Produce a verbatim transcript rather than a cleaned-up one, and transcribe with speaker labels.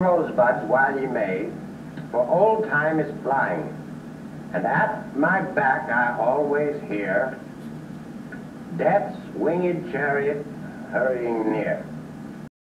Speaker 1: rosebuds while ye may, for old time is flying, and at my back I always hear Death's winged chariot hurrying near.